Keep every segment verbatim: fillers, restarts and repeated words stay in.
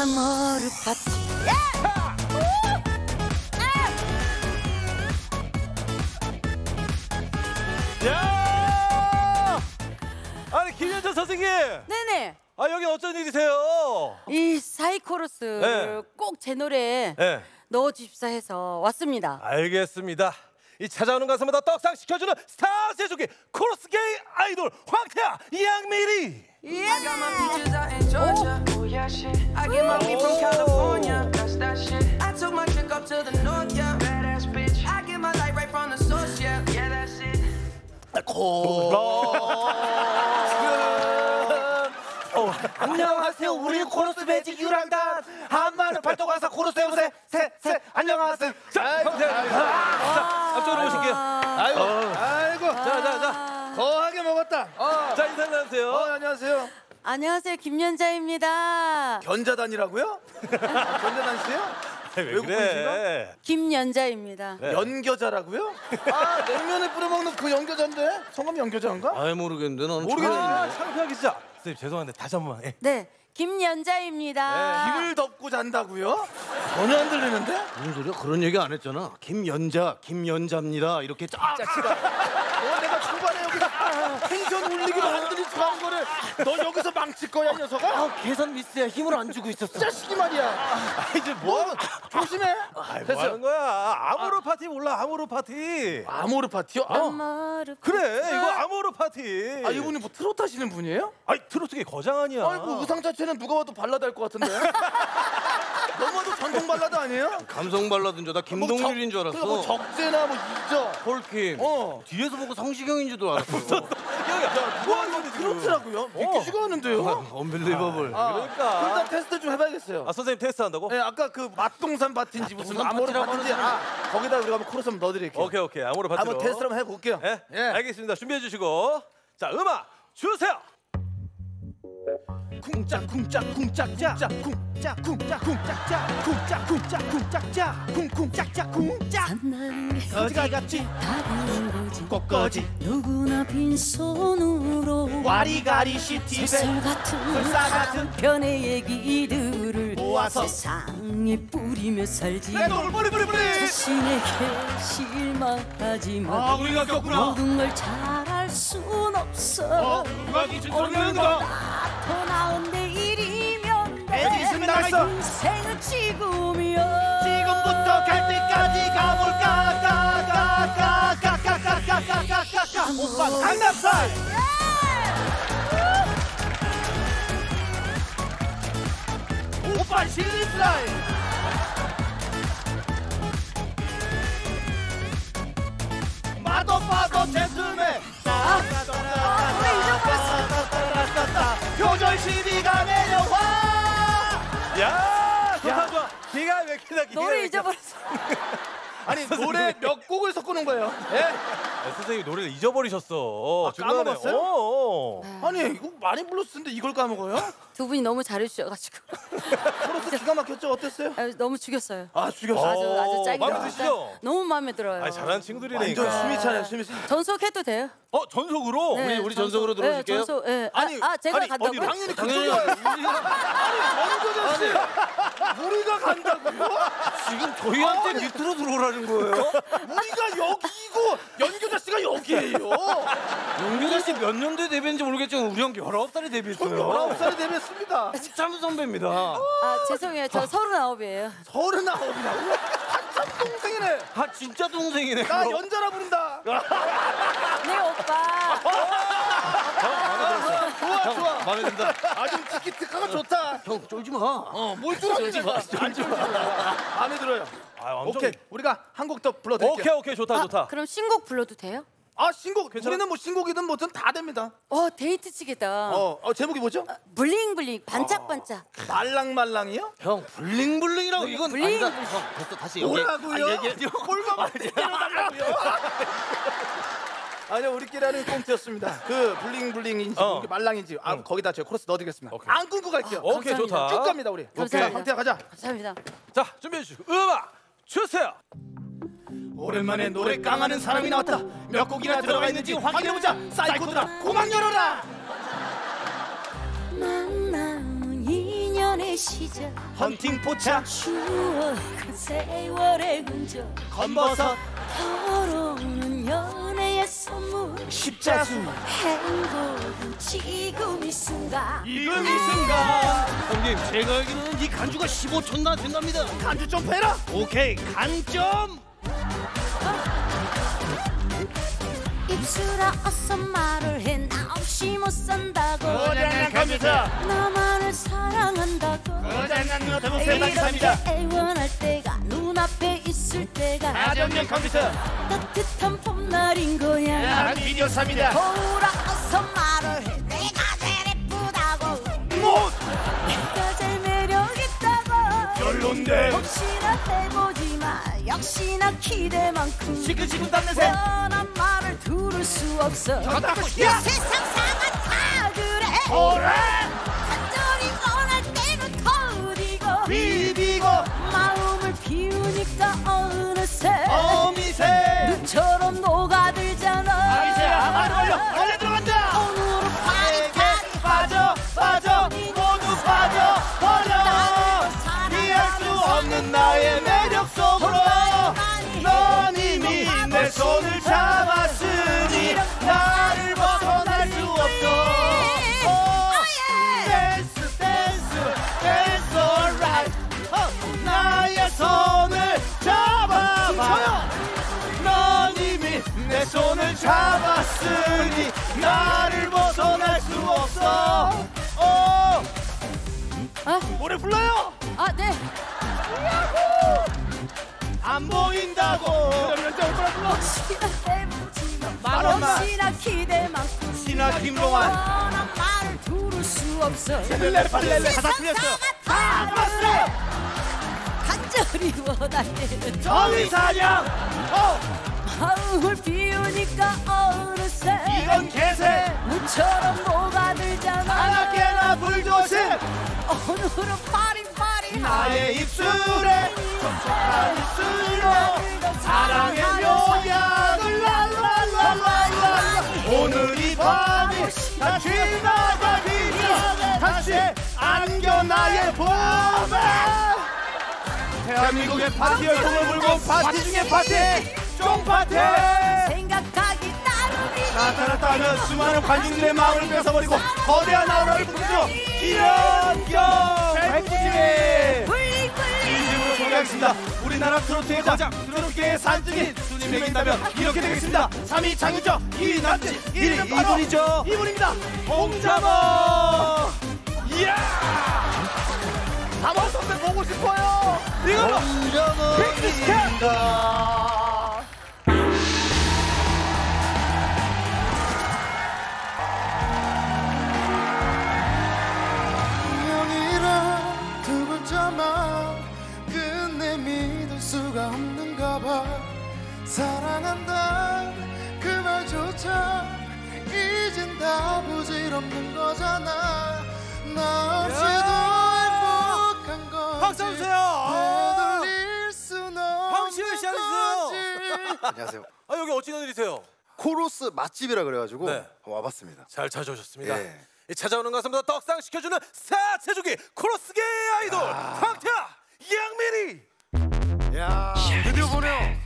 아모르 파티. 야! 아니 김현정 선생님. 네네. 아 여기 어쩐 일이세요? 이 사이코러스 네. 꼭 제 노래에 네. 넣어주십사 해서 왔습니다. 알겠습니다. 이 찾아오는 가수마다 떡상 시켜주는 스타 제조기 코러스 게이 아이돌 황태야 양미리. 예. I got my peaches out in Georgia. Oh yeah, shit. I get my weed from California. That's that shit. I took my chick up to the north, yeah. Badass bitch. I get my light right from the source, yeah. Yeah, that's it. 고. 어, 안녕하세요. 우리 코러스 매직 유랑단 한마는 발동가사 코러스 해보세. 셋셋 안녕하세요. 자, 황태야. 자, 앞쪽으로 오실게요. 아이고, 아이고. 자, 자, 자. 거하게 먹었다. 어. 자, 인사 나누세요. 어, 안녕하세요. 안녕하세요, 김연자입니다. 견자단이라고요? 견자단 씨요? 왜 외국 그래? 김연자입니다. 네. 연겨자라고요? 아, 냉면에 뿌려 먹는 그 연겨자인데 성함이 연겨자인가? 아예 모르겠는데 나는 모르겠네. 아, 창피하기 진짜. 선생님 죄송한데 다시 한 번만. 예. 네, 김연자입니다. 김을 덮고 잔다고요? 전혀 안 들리는데? 무슨 소리야? 그런 얘기 안 했잖아. 김연자, 김연자입니다. 이렇게 쫙. 자식아, 너 내가 초반에 여기서 텐션 올리기로 완전히 좋아한 거를 너 여기서 망칠 거야, 이 녀석아? 아, 계산 미스야. 힘을 안 주고 있었어. 자식이 말이야. 아, 이제 뭐 하는, 조심해. 아이, 뭐 됐어. 하는 거야? 아모르 파티 몰라? 아모르 파티. 아모르 파티요? 아, 아모르 그래, 이거 아모르 파티. 아, 이분이 뭐 트로트 하시는 분이에요? 아이, 트로트계 거장 아니야. 아이고, 의상 자체는 누가 봐도 발라드 할 것 같은데. 너무도 전통 발라드 아니에요? 감성 발라드인 줄 나 김동률인 줄 알았어. 그러니까 뭐 적재나 뭐 이적. 폴킴. 어. 뒤에서 보고 성시경인 줄도 알았어. 야, 뭐 하는 건데 지금? 트로트라고요? 믿기지가 않은데요? 언빌리버블. 아, 그러니까. 일단 테스트 좀 해봐야겠어요. 아, 선생님 테스트 한다고? 네, 아까 그 맛동산 파티인지 무슨 맛동산 아모르 파티라고 파티인지 하는 아 거기다 우리가 한번 코러스 한번 넣어드릴게요. 오케이, 오케이. 아모르 파티로. 한번 테스트 한번 해볼게요. 예? 예. 알겠습니다. 준비해 주시고. 자, 음악 주세요. 쿵짝 쿵짝 쿵짝짝 쿵짝 쿵짝 쿵짝짝 쿵짝 쿵짝 쿵짝짝 쿵쿵짝짝 쿵짝 산나는 거지가 같지 다른 거지 꽃거지 누구나 빈손으로 와리가리 시티배 설 같은 설사 같은 편의 얘기들을 모아서 세상에 뿌리며 살지 내돈 뿌리 뿌리 뿌리 자신에게 실망하지만 아 우리가 꼈구나 모든 걸 잘할 순 없어 어 누가 기준 소리하는 거 더 나은 내일이면 돼 에디슨 나갔어 인생은 지금이야 지금부터 갈 때까지 가볼까 가가가가가가가가가가 오빠 강남스타일 오빠 실리스타일 마도 마도 제스메 표절 시비가 내려와 야, 좋다, 좋아. 기가 막히다, 기가 노래 막히다. 잊어버렸어 아니 노래 몇 곡을 섞어놓은 거예요? 예? 야, 선생님 노래를 잊어버리셨어. 아, 중간에. 까먹었어요? 어. 아니 이거 많이 불렀는데 이걸 까먹어요? 두 분이 너무 잘해주셔가지고 코러스 기가 막혔죠? 어땠어요? 아, 너무 죽였어요 아 죽였어. 아주 아주 짱이다 마음에 드시죠? 너무 마음에 들어요 아니, 잘하는 친구들이니까. 완전 숨이 차네 숨이 차. 전속해도 돼요? 어, 전속으로? 네, 우리- 우리 전속으로 전속. 들어오실게요? 네, 전속, 네. 아, 아니, 아, 제가 아니, 간다고요? 당연히 당연히 그쪽이야. 아니 원조자 씨 우리가 간다고요? 지금 저희한테 밑으로 들어오라는 거예요? 우리가 여기고 연교자 씨가 여기예요. 용규자 씨 몇 년도에 데뷔했는지 모르겠지만 우리 형 열아홉 살에 데뷔했어요. 열아홉 살에 데뷔했습니다. 참 선배입니다. 아 죄송해요 저 서른아홉이에요 서른아홉이라고? 한참 동생이네. 아 진짜 동생이네. 나 그거. 연자라 부른다. 네 오빠 좋아 좋아. 마음에 든다. 아주 티키티카가 좋다. 형 쫄지 마. 어뭘 쫄지 마. 쫄지 마. 마음에 들어요. 아, 완전. 오케이 우리가 한 곡 더 불러드릴게요. 오케이, 오케이. 좋다, 아, 좋다. 그럼 신곡 불러도 돼요? 아 신곡 괜찮아? 우리는 뭐 신곡이든 뭐든 다 됩니다. 어 데이트 치겠다 어, 어 제목이 뭐죠? 블링블링 반짝반짝 말랑말랑이요? 형 블링블링이라고 이건 블링. 아니다. 형 됐어 다시 여기. 뭐라고요? 아니, 얘기해. 꼴만 때려달라고요? 아니요 우리끼리 하는 꽁트였습니다. 그 블링블링인지 어. 이게 말랑인지 아, 거기다 제가 코러스 넣어드리겠습니다. 오케이. 안 끊고 갈게요. 오케이, 감사합니다. 좋다. 쭉 갑니다 우리. 감사합니다. 자, 황태야 가자. 감사합니다 자, 준비해 주시고. 음악 주세요. 오랜만에 노래 깡하는 사람이 나왔다. 몇 곡이나 들어가 있는지 확인해보자. 사이코들아 고막 열어라. 만남은 인연의 시절 헌팅 포차 추억 그 세월의 흔적 건버섯 결혼은 연애의 선물 십자수 행복은 지금 이 순간 지금 이 순간 형님 제가 알기로는 이 간주가 십오 촌나 된답니다. 간주 좀 빼라. 오케이 간점. 입술아 어서 말을 해 나 없이 못 산다고 고장난 컴퓨터 나만을 사랑한다고 고장난 노트북 세상입니다. 애원할 때가 눈앞에 있을 때가 가정용 컴퓨터 따뜻한 봄날인 거야 야 비디오 삽니다. 거울아 어서 말을 해 내가 제일 예쁘다고 못 내가 제일 매력있다고 별론데 혹시나 해보지마 역시나 기대만큼 시큰시큰 땀내세 뻔한 말을 들을 수 없어 닫고 이 야 세상 사람 다 그래 오래 간절히 원할 때는 터지고 비비고 마음을 비우니까 어느새 어미새 눈처럼 녹아들잖아 아미새 아마로 걸려 걸려 들어간다. 오늘은 파리파리 빠져 빠져 모두 빠져 버려 피할 수 없는 나의 매력 속으로 넌 이미 내 손을 잡았으니 나를 벗어날 수 없어. 댄스 댄스 댄스 alright 나의 손을 잡아봐 넌 이미 내 손을 잡았으니 나를 벗어날 수 없어. 어 아, 노래 불러요. 아, 네. 안 보인다고 혹시나 해보지만 말없나. 역시나 기대만큼 신화 김동완 뻔한 말을 들을 수 없어 렐레 발레레 다 틀렸어 다 봤어. 간절히 원할 때는 정의사냥 어 마음을 비우니까 어느새 이건 개새 물처럼 녹아들잖아 하나깨나 불조심 오늘은 파리파리 나의 입술에 촉촉한 입술로 사랑의 묘약을 랄랄랄랄랄 오늘 이 밤이 다 지나가기 전에 다시 안겨 나의 봄에 대한민국의 파티 열풍을 불고 파티 중에 파티 쫑파티 생각하기 나름이지 나타났다면 수많은 관중들의 마음을 뺏어버리고 거대한 아우라를 부르죠. 기현경 백구지미 블링블링 진심으로 소개하겠습니다. 우리나라 트로트의 거장 트로트계의 산증인 순위 매긴다면 이렇게 되겠습니다. 삼 위 장윤정, 이 위 남진, 일 위는 바로 이분이죠. 이분입니다. 홍자모. 이야 자모 선배 보고 싶어요. 이걸로 빅스텝 운명이란 두 글자만 끝내 믿을 수가 없는가 봐 사랑한다 그 말조차 이젠 다 부질없는 거잖아 나 없이도 행복한 건지 박수 주세요. 되돌릴 순 없는 황시현 씨 안녕하세요. 건지 안녕하세요. 아, 여기 어찌된 일이세요? 코로스 맛집이라 그래가지고 네. 한번 와봤습니다. 잘 찾아오셨습니다. 예. 이 찾아오는 가수마다 떡상 시켜주는 사체주기 코러스계의 아이돌 황태야 양미리. 야 드디어 보네요.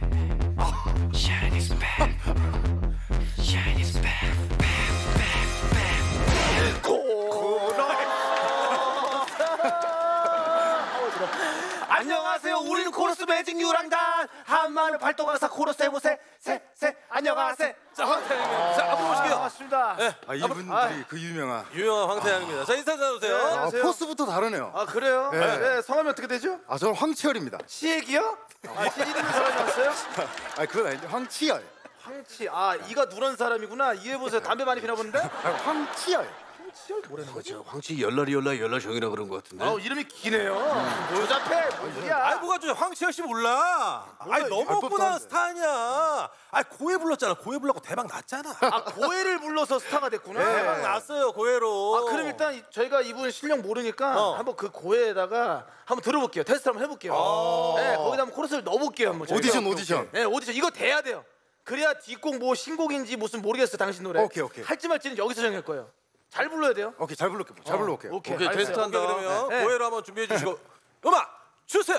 안녕하세요. 우리는 코러스 매직 유랑단 한마늘 팔도강사 코러스 해보세 세세 안녕하세요. 자, 황태양입니다. 자, 앞으로 모실게요. 반갑습니다. 네, 아 이분들이 그 유명한 유명한 황태양입니다. 자, 인사 나누세요. 아, 안녕하세요. 포스부터 다르네요. 아 그래요? 네. 네. 성함이 어떻게 되죠? 아 저는 황치열입니다. 시애기요? 아 시애기는 사람이 왔어요? 아 그건 아닌데 황치열. 황치 아 이가 누런 사람이구나 이해보세요 담배 많이 피나 본데? 아 황치열. 그렇죠. 황치 열날이 열날 열날정이라 그런 것 같은데. 아 이름이 기네요 보잡해 뭔 소리야 아이 뭐가 좀 황치열 씨 몰라. 아이 너무 알 법도 뻔한 한데. 스타 아니야. 아이 고해 불렀잖아. 고해 불렀고 대박 났잖아. 아 고해를 불러서 스타가 됐구나 대박 났어요 고해로. 아 그럼 일단 이- 저희가 이분 실력 모르니까 어. 한번 그 고해에다가 한번 들어볼게요 테스트 한번 해볼게요 네 거기다 한번 코러스를 넣어볼게요 한번 저희가. 오디션 오디션. 네 오디션 이거 돼야 돼요 그래야 뒷곡 뭐 신곡인지 무슨 모르겠어요 당신 노래 오케이, 오케이. 할지 말지는 여기서 정할 거예요 잘 불러야 돼요. 오케이 잘 불러볼게요. 잘 불러볼게요. 오케이. 오케이 알겠어요. 테스트 한다 그러면 네. 고해로 한번 준비해 주시고 음악 주세요.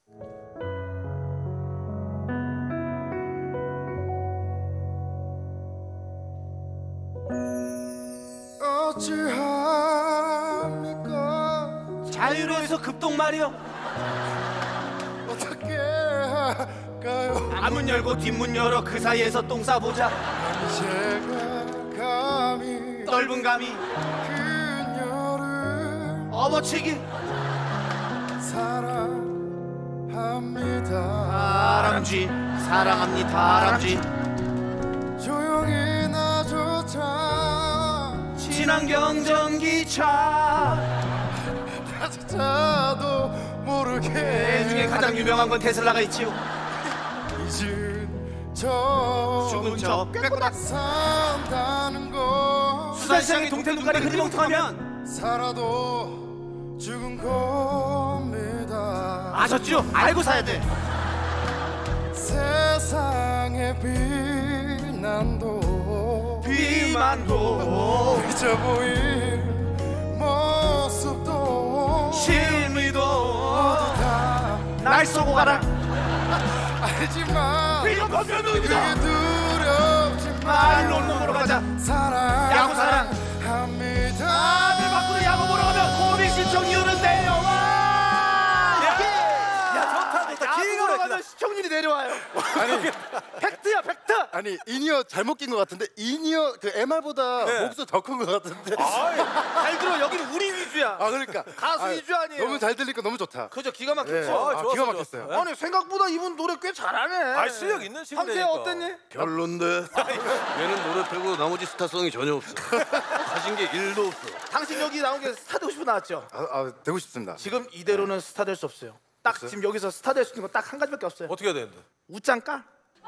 어찌합니까? 자유로에서 급동 말이요. 어떻게 할까요? 앞문 열고 뒷문 열어 그 사이에서 똥 싸보자. 제가 감히 넓은 감이 그녀를 업어치기. 사랑합니다. 다람쥐 사랑합니다. 다람쥐 조용히 나조차 친환경 전기차. 자도 모르게 그 중에 가장 유명한 건 테슬라가 있지요. 잊은 척 죽은 척 꾀꼬닥. 산다는 거 수산시장에 동태 눈깔이 흐리멍텅하면 살아도 죽은 겁니다. 아셨죠? 알고 사야 돼. 세상의 비난도 비만도 잊어 보일 모습도 실미도 다 날 쏘고 가라. 알지만 이건 법변동입니다. 그게 두렵지만 말로 먹으러 가자. 사랑 야구 사랑. 합니다. 아들 밖으로 야구 보러 가면 고백 신청 이유는 내려와. 야 좋다 좋다. 야구 기가 보러 막히다. 가면 시청률이 내려와요. 아니 팩트야 팩트. 아니 인이어 잘못 낀 것 같은데 인이어 그 엠알보다 네. 목소리 더 큰 것 같은데. 잘 들어. 여기는 우리 위주야. 아 그러니까 가수 아, 위주 아니에요. 너무 잘 들리니까 너무 좋다. 그죠 기가 막혔죠. 예. 아, 아, 좋았어, 기가 좋았어. 막혔어요. 네. 아니 생각보다 이분 노래 꽤 잘하네. 아 실력 있는 황태 친구니까. 어땠니? 별론데. 얘는 노래 빼고 나머지 스타성이 전혀 없어. 가진 게 일도 없어. 당신 여기 나온 게 스타 되고 싶어 나왔죠? 아, 아 되고 싶습니다. 지금 이대로는 스타 될 수 없어요. 딱 지금 여기서 스타 될 수 있는 건 딱 한 가지밖에 없어요. 어떻게 해야 되는데? 웃장 까?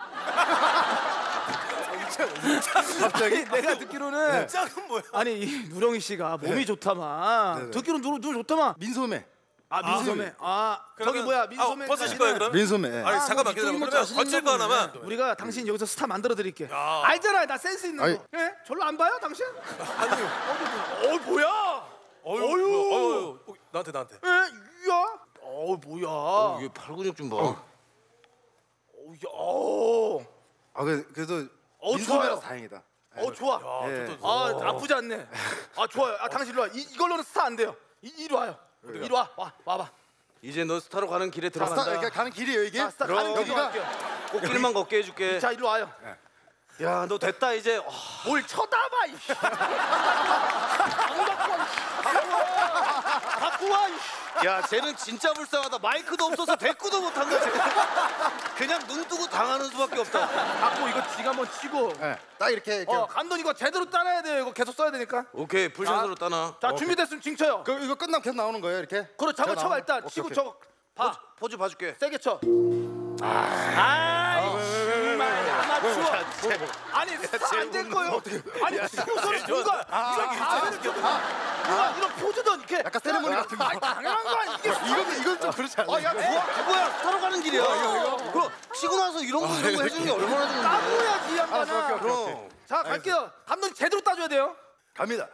갑자기 내가 듣기로는 짝은 뭐야? 아니 이 누렁이 씨가 몸이 좋다만 네, 네. 듣기로는 누, 누 좋다만 민소매. 아 민소매 아 저기 그러면- 뭐야 민소매 아, 벗으실 거예요 그럼? 민소매. 아니 잠깐만 이쪽이 기다려. 뭐 그러면 자신 거칠 있나 거 보네. 하나만. 우리가 당신 여기서 스타 만들어 드릴게. 알잖아요 나 센스 있는 아이. 거. 예? 절로 안 봐요 당신? 아니요. 어 뭐야? 어유. 어유. 어유. 어, 나한테 나한테. 예? 야? 어 뭐야? 이게 팔 근육 좀 봐. 어, 야, 어, 아 그래, 그래도 어, 민소매라서 좋아요. 다행이다. 어 좋아. 예. 아 나쁘지 않네. 아 좋아요. 아 당신 일로 와. 이, 이걸로는 스타 안 돼요. 이, 이리 와요. 이리 와. 와 와봐. 이제 너 스타로 가는 길에 스타 들어간다. 이렇게 가는 길이에요 이게. 자 스타 가는 길로 여기가 갈게요. 꽃길만 걷게 해줄게. 자 이리 와요. 야, 너 됐다 이제. 와, 뭘 쳐다봐. 이 씨. 안 갖고 와. 이 갖고 와. 이 씨. 야, 쟤는 진짜 불쌍하다. 마이크도 없어서 대꾸도 못한다. 쟤. 그냥 눈 뜨고 당하는 수밖에 없다. 갖고 이거 지가 한번 치고. 예, 딱 이렇게 이렇게. 어 감독 이거 제대로 따라야 돼요. 이거 계속 써야 되니까. 오케이, 풀샷으로 따나. 자 준비됐으면 징쳐요. 그 이거 끝나면 계속 나오는 거예요 이렇게. 그래 잡아 제가 쳐봐 나오는- 일단. 오케이, 치고 오케이. 저 봐. 포즈 봐줄게. 세게 쳐. 아, 정말 아마추어. 아니 스타 안될 거예요. 아니 치고서는 누가 이런 가면을 좀 누가 이런 포즈든 이렇게. 약간 세레모니 같은 거. 아니, 당연한 거 아니야 이게. 이건 이건 좀 그렇지 않아요? 아, 야, 뭐, 그거야, 스타로 가는 길이야. 그럼 치고 나서 이런 거 이런 거 해주는 게 얼마나 좋은데. 따줘야지 이 양반아. 오케이, 오케이, 오케이. 그럼. 자 갈게요. 감독님 제대로 따줘야 돼요. 갑니다.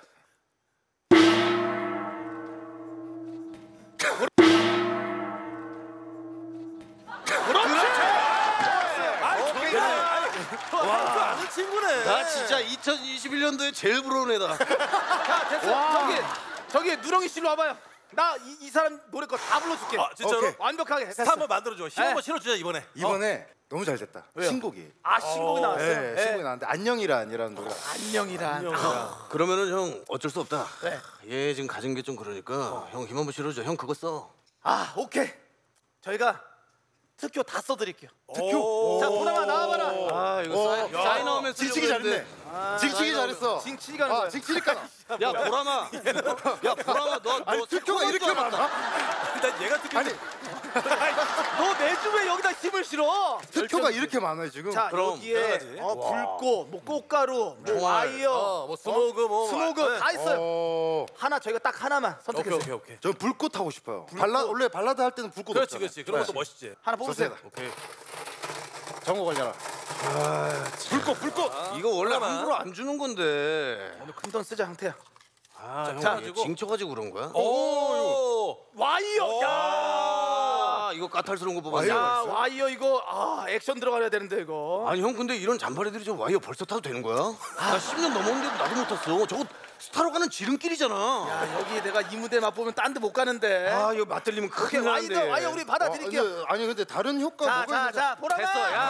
와, 아는 친구네. 나 진짜 이천이십일 년도에 제일 부러운 애다. 자 됐어. 저기 저기 누렁이 씨로 와봐요. 나 이 이 사람 노래 거 다 불러줄게. 아, 진짜로? 오케이. 완벽하게 됐어. 스타 한번 만들어줘. 힘 한번 네. 실어주자 이번에. 이번에 너무 잘 됐다. 신곡이. 아 신곡이 나왔어요. 네, 네. 신곡이 나왔는데 안녕이란이라는 노래가. 안녕이란. 그러면은 형 어쩔 수 없다. 네. 얘 지금 가진 게 좀 그러니까 형 힘 한번 실어줘. 형 그거 써. 아 오케이. 저희가 특효 다 써드릴게요. 특효. 자 보람아 나와봐라. 아, 이거 사인, 사인하면 징치기 잘했네. 징치기 잘했어. 징치기가 하는 거야. 아, 징치니까. 야, 보람아. 야, 보람아, 너, 아니 너 특효가 이렇게 많아? 일단 얘가 특효. 아니 너 매주 왜 여기다 힘을 실어? 특효가 이렇게 많아요 지금. 자 그럼, 여러 여기에 가지. 어, 불꽃, 뭐 꽃가루, 뭐 총알. 와이어, 어, 뭐 스모그 뭐. 스모그 네. 다 있어요. 어, 하나 저희가 딱 하나만 오케이 선택했어요. 오케이 오케이. 전 불꽃 하고 싶어요. 발라 원래 발라드 할 때는 불꽃 그렇지 없잖아요. 그렇지. 그런 것도 멋있지. 하나 뽑으세요. 좋습니다. 오케이. 정보 걸려라. 불꽃 불꽃. 이거 원래 잠깐만. 함부로 안 주는 건데. 오늘 큰 돈 쓰자 형태야. 아, 형 자, 이거 징쳐가지고 그런 거야? 오, 와이어. 야. 아, 이거 까탈스러운 거 뽑았네. 야, 와이어 이거 아 액션 들어가야 되는데 이거. 아니 형 근데 이런 잔발 애들이 저 와이어 벌써 타도 되는 거야? 나 십 년 넘었는데도 나도 못 탔어. 저거 스타로 가는 지름길이잖아. 야, 여기 내가 이 무대 맛보면 딴 데 못 가는데. 아 이거 맞들리면 오케이, 큰일 와이어 나는데. 와이어 우리 받아드릴게요. 어, 근데, 아니 근데 다른 효과 자, 뭐가 자, 있는지 자, 보라마. 됐어, 야.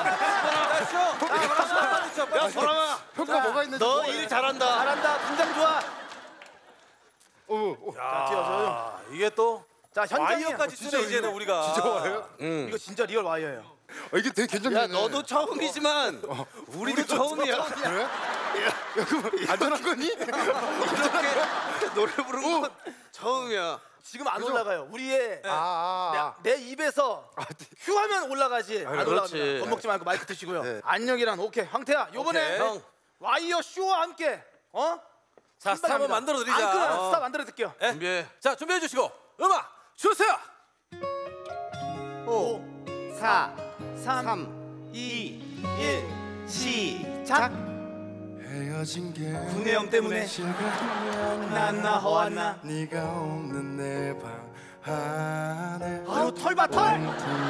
야, 소람아. 효과 뭐가 있는지 너 뭐가 일 있는지. 잘한다. 잘한다. 분장 좋아. 어, 어. 자, 띄워줘요. 아, 이게 또 자, 현장이야. 와이어까지 쓰네 이제는 우리가. 진짜 와요? 응. 이거 진짜 리얼 와이어예요. 어, 이게 되게 괜찮네. 야 너도 처음이지만 우리도 처음이야. 그래? 야, 그럼 안전한 거니? 이렇게 노래 부르는 건 처음이야. 지금 안 올라가요. 우리의 아, 아, 내, 내 입에서 휴하면 올라가지. 안 그렇지. 올라갑니다. 겁먹지 말고 마이크 드시고요. 안녕이란 오케이. 황태야, 요번에 오케이. 형. 와이어 쇼와 함께 어? 자, 스타 한번 만들어 드리자. 앙크란 어. 스타 만들어 드릴게요. 예? 준비해. 자, 준비해 주시고 음악 주세요. 오, 사, 삼, 이, 일, 시작. 헤어진 게 분해형 때문에 난나 허안나. 네가 없는 내 방 안에 아유 털봐 털.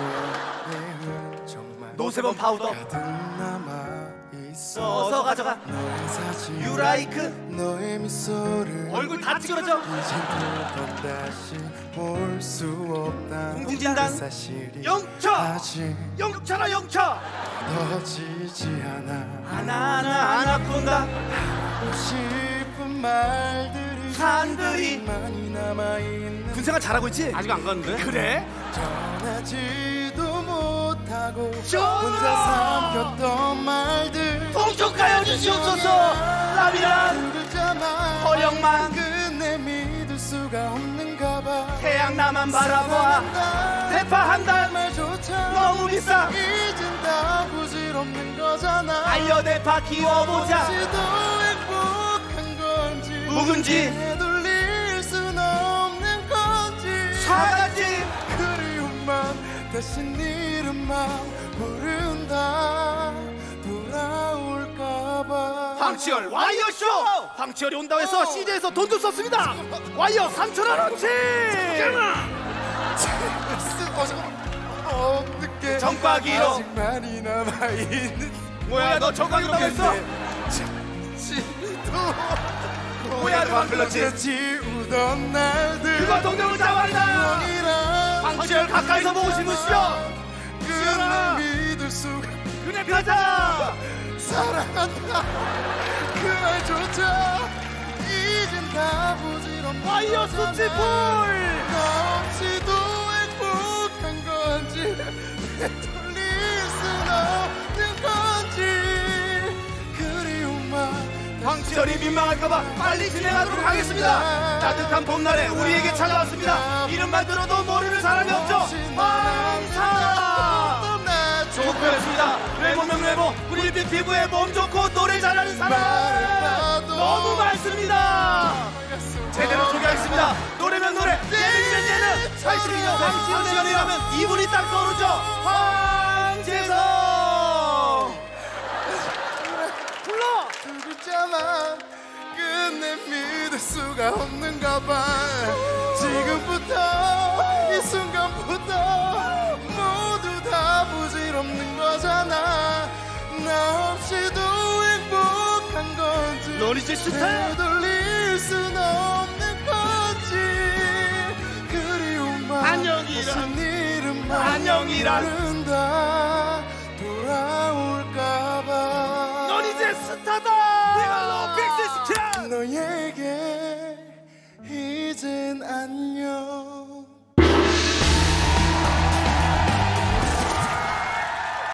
정말 노세범 파우더 가득 남아 있어. 써서 가져가. 너의 사진 유라이크 너의 미소를 얼굴 다 찌그러져. 이젠 두번 다시 볼 수 없다. 공진단. 사실이 영차 아직 영차라 영차. 터지지 않아. 하나하나 아나콘다. 하고 싶은 말들이 산들이. 많이 남아있는 군생활 잘하고 있지? 아직 안 갔는데? 그래? 전하지도 못하고 전하! 혼자 삼켰던 말들 동쪽가요 주시옵소서. 라비란 글자만 허영만 끝내 믿을 수가 없는가 봐. 태양 나만 바라봐. 대파 한 달 말조차 너무 비싸. 이젠 다 부질없는 거잖아. 알려 대파 키워보자. 지도 행복한 건지 묵은지 되돌릴 순 없는 건지 사가지. 그리움만 대신 이름만 부른다. 돌아올까봐. 황치열 와이어쇼. 황치열이 온다고 해서 씨제이에서 돈도 썼습니다. 와이어 삼천원 원치. 어, 잠깐만. 어떻게 정과기로. 아직 많이 남아있는 뭐야 너 정강이라고 했어? 지도 뭐야 너 불렀지? 지우던 날들 그거 동료를 잡아라. 너희랑 황치열 가까이서 보고 싶으시오. 끝내 믿을 수가 그래 가자. 사랑한다 그 말조차 이젠 다 부질없는 와이어 거잖아. 수치풀. 나 없이도 행복한 건지 되돌릴 순 없는 건지 그리움만 황치열이 민망할까봐 빨리 진행하도록 하겠습니다. 따뜻한 봄날에 우리에게 찾아왔습니다. 이름만 들어도 모르는 사람이 없죠. 황사. 좋고였습니다. 외모면 외모, 우리빛 피부에 몸 좋고 노래 잘하는 사람 너무 많습니다. 제대로 소개하겠습니다. 노래면 노래, 예능이면 예능. 팔십이 년 황치열이라면 이분이 딱 떠오르죠. 황재성. 불러. 두 글자만 끝내 믿을 수가 없는가 봐. 지금부터 이 순간부터 모두 다 부질없는 거잖아. 나 없이도 행복한 건지 넌 이제 스타야. 되돌릴 순 없는 건지 그리움만 안녕이란. 무슨 이름만 안녕이란. 부른다. 돌아올까봐. 넌 이제 스타다. 내가 너 빅스시켜. 너에게 이젠 안녕.